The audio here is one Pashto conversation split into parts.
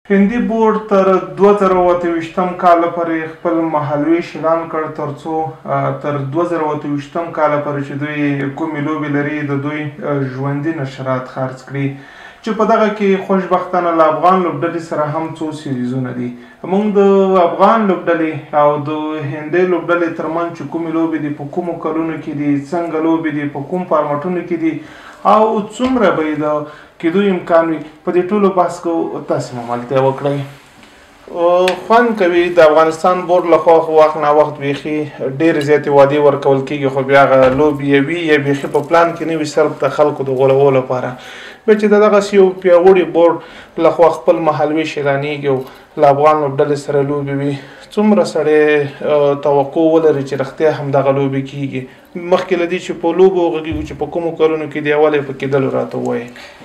هندي بورډ تر 2028 کال پورې خپل مهالویش اعلان کړ ترڅو تر 2028 کال پورې چې دوی کومې لوبې لري د دوی ژوندي نشرات خرڅ کړي چې په دغه کې خوشبختانه له افغان لوبډلې سره هم څو سیریزونه دي. موږ د افغان لوبډلې او د هندۍ لوبډلې ترمنځ چې کومې لوبې دي په کومو کلونو کې دي څنګه لوبې دي په کوم فارمټونو کې دي او څومره به یې د کېدو امکان وي په دې ټولو بحث کوو. تاسې هم ملتیا وکړئ. خوند کوي د افغانستان بورډ لخوا وخت نا وخت بیخي ډېرې زیاتې وعدې ورکول کېږي خو بیا هغه لوبې یې وي یا بیخي په پلان کې نه وي صرف د خلکو د غولولو لپاره. بیا چې دغسې یو پیاوړي بورډ لخوا خپل مهالویش اعلانېږي او له افغان لوبډلې سره لوبې وي څومره سړی توقع ولري چې رښتیا هم دغه لوبې کېږي مخکې له دې چې په لوبو وغږېږو چې په کومو کلونو کې دي اول یې په کېدلو راته ووایي.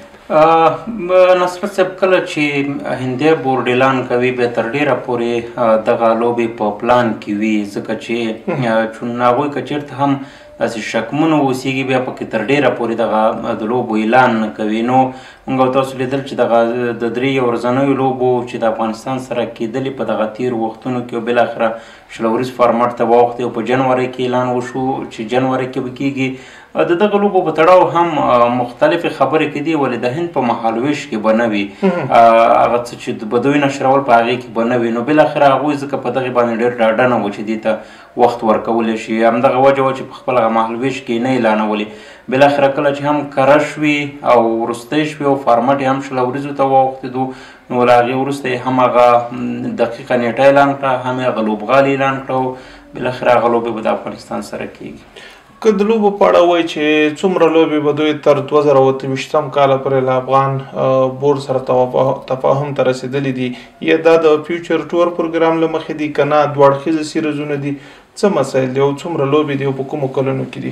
نصرت صاحب کله چې هندي بورډ اعلان کوي بیا تر ډیره پورې دغه لوبې په پلان کې وي ځکه چې هغوی که چېرته هم داسې شکمونه اوسېږي بیا پکې تر ډیره پورې دغه د لوبو اعلان نه کوي. نو موږ او تاسو لیدل چې دغه د 3 ورځنیو لوبو چې د افغانستان سره کېدلې په دغه تېرو وختونو کې بالاخره شلوریز فارمټ ته واوښتې او په جنوري کې اعلان وشو چې جنوري کې به کېږي. د دغه لوبو په تړاو هم مختلفې خبرې کېدې ولې د هند په مهالویش کې به نه وي هغه څه چې به دوی نشرول په هغې کې به نه وي. نو بالاخره هغوی ځکه په دغې باندې ډېر ډاډه نه وو چې دې ته وخت ورکولی شي همدغه وجه وه چې په خپل هغه مهالویش کې نه اعلانولې. بالاخره کله چې هم کره شوي او وروستی شوي او فارمټ یې هم شل وریځو ته واوښتېدو نو له هغې وروسته یې هم هغه دقیقه نیټه اعلان کړه هم یې هغه لوبغالي اعلان کړه او بالاخره هغه لوبې به د افغانستان سره کېږي. که د لوبو په اړه وایي چې څومره لوبې به دوی تر 2028 کاله پورې له افغان بورډ سره تفاهم ته رسېدلي دي یا دا د فیوچر ټور پروګرام له مخې دي که نه دوه اړخیزه سیریزونه دي څه مسایل دي او څومره لوبې دي او په کومو کلونو کې دي؟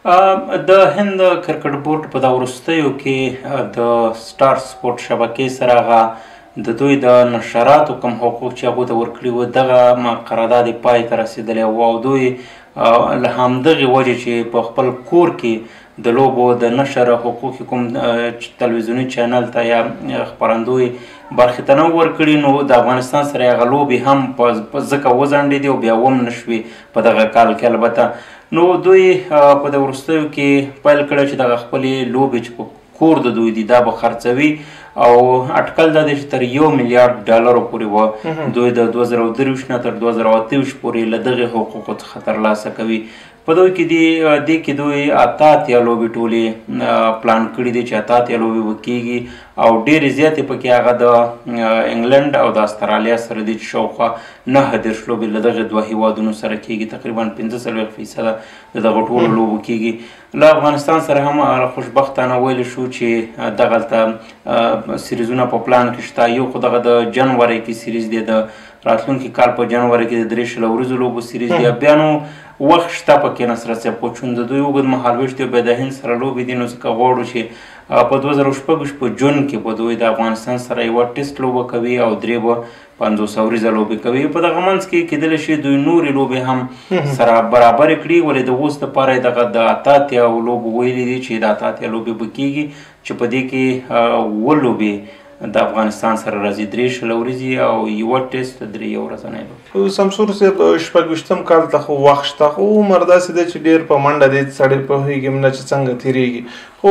د هند کرکټ بورډ په دا وروستیو کې د سټار سپورټ شبکې سره هغه د دوی د نشراتو کم حقوق چې هغوی ته ورکړي وو دغه قرارداد یې پای ته رسېدلی و او دوی له همدغې وجې چې په خپل کور کې د لوبو د نشر حقوق کوم تلویزیوني چینل ته یا خپرندوی برخې ته نه ورکړي نو د افغانستان سره هغه لوبې هم ځکه وځنډېدې او بیا هم نشوې په دغه کال کې. البته نو دوی په د وروستیو کې پیل کړی چې دغه خپلې لوبې چې په کور د دوی دي دا به خرڅوي او اټکل دا دی چې تر $1 میلیارډ پورې به دوی د 2023 نه تر 2028 پورې له دغې حقوقو څخه ترلاسه کوي. په دوی کې دې کې دوی 88 لوبې ټولې پلان کړي دي چې 88 لوبې به کېږي او ډېرې زیاتې پکې هغه د انګلند او د استرالیا سره دي چې شاوخوا 9 لوبې له دغې دوه هیوادونو سره کېږي تقریبا 45% د دغه ټولو لوبو کېږي. له افغانستان سره هم خوشبختانه ویلی شو چې دغلته سیریزونه په پلان کې شته. یو خو دغه د جنوري کې سیریز دی د راتلونکي کال په جنوري کې د 3 شل ورځو لوبو سیریز دی بیا نو وخت شته پکې نصرت صاحب خو چون د دوی اوږد مهالویش دی بیا د هند سره لوبې دي نو ځکه غواړو چې په 2006 په جون کې به دوی د افغانستان سره یوه ټیسټ لوبه کوي او 3 به 500 ورځه لوبې کوي. په دغه منځ کې کېدلی شي دوی نورې لوبې هم سره برابرې کړي ولې د اوس دپاره یې دغه د 88 لوبو ویلي دي چې د 88 لوبې به کېږي چې په دې کې 7 لوبې د افغانستان سره راځي 3 شل ورځې او یوه ټیسټ 3 ورځنی لوبې. سمسور صاحب 26 کال ته خو وخت شته خو عمر داسې دی چې ډېر په منډه دی سړی پوهېږي هم نه چې څنګه تېرېږي خو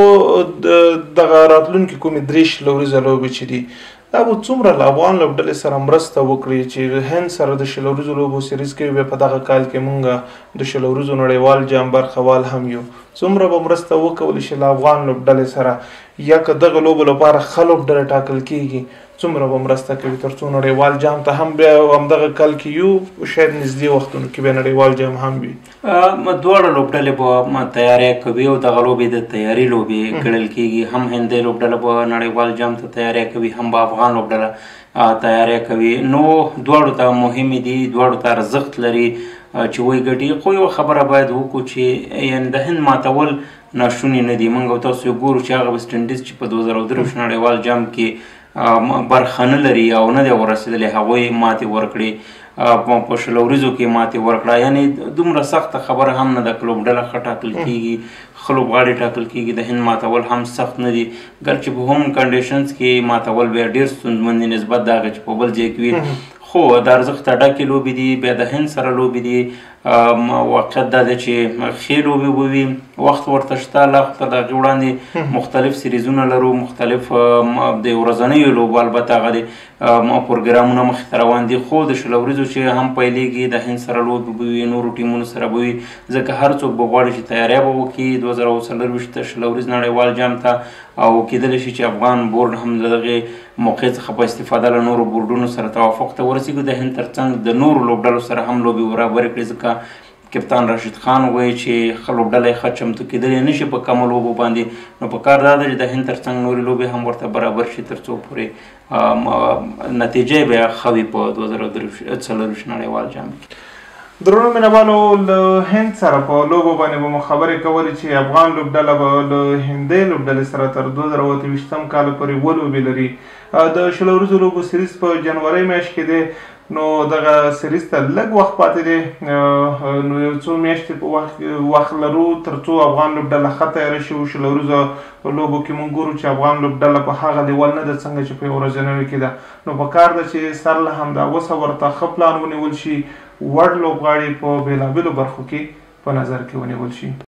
دغه راتلونکي کومې 3 شل ورځې لوبې چې دي دا به څومره له افغان لوبډلې سره مرسته وکړي چې هند سره د شل ورځو لوبو سیریز کوي بیا په دغه کال کې مونږ د شل ورځو نړیوال جام برخوال هم یو څومره به مرسته وکولی شي له افغان لوبډلې سره یا که دغه لوبو لپاره ښه لوبډله ټاکل کېږي څومره به مرسته کوي تر څو نړیوال جام ته هم بیا همدغه کال کې یو شاید نږدې وختونو کې بیا نړیوال جام هم وي. دواړه لوبډلې به تیاری کوي او دغه لوبې د تیاري لوبې ګڼل کېږي هم هندۍ لوبډله به نړیوال جام ته تیاری کوي هم به افغان لوبډله تیاری کوي. نو دواړو ته مهمې دي دواړو ته ارزښت لري چې وایي ګټي خو یوه خبره باید وکړو چې یعنې د هند ماتول ناشوني نه دي. موږ او تاسو یې ګورو چې هغه ویسټ انډیز چې په 2023 نړیوال جام کې برخه نه لري او نه دی ورسېدلی هغوی ماتې ورکړې په شل ورځو کې ماتې ورکړه. یعنې دومره سخته خبره هم نه ده که لوبډله ښه ټاکل کېږي، ښه لوبغاړي ټاکل کېږي، د هند ماتول هم سخت نه دي. ګرچې په هوم کنډیشنز کې ماتول بیا ډېر ستونزمن دي نسبت د هغه چې په بل ځای کې وي. خو د ارزښته ډکې لوبې دي، بیا د هند سره لوبې دي. واقعیت دا دی چې ښې لوبې به وي، وخت ورته شته. لا خو تر هغې وړاندې مختلف سیریزونه لرو، مختلف د ورځنیو لوبو البته هغه د پروګرامونه مخې ته روان دي. خو د شل ورځو چې هم پیلېږي د هند سره لوبې به وي، نورو ټیمونو سره به وي، ځکه هر څوک به غواړي چې تیاری به وکړي 2024 شل ورځ نړیوال جام ته. او کېدلی شي چې افغان بورډ هم د دغې موقع څخه په استفاده له نورو بورډونو سره توافق ته ورسېږي، د هند ترڅنګ د نورو لوبډلو سره هم لوبې برابرې کړي. ځکه کپتان راشد خان وایي چې ښه لوبډله یې ښه چمتو کېدلی نه شي په کمو لوبو باندې. نو په کار دا ده چې د هند ترڅنګ نورې لوبې هم ورته برابر شي تر څو پورې نتیجه یې بیا ښه وي په 2024 نړیوال جام کې. درنو مینوالو، له هند سره په لوبو باندې به مو خبرې کولې چې افغان لوبډله به له هندۍ لوبډلې سره تر 2028 کال پورې ولوبې لري. د شل ورځو لوبو سیریز په جنورۍ میاشت کې دی، نو دغه سیریز ته لږ وخت پاتې دی. نو یو څو میاشتې وخت لرو تر څو افغان لوبډله ښه تیاره شي. شل ورځو لوبو کې موږ ګورو چې افغان لوبډله په هغه لیول نه ده څنګه چې په یو ورځنیو کې ده. نو په کار ده چې سر له همدا اوسه ورته ښه پلان ونیول شي، وړ لوبغاړي په بېلابېلو برخو کې په نظر کې ونیول شي.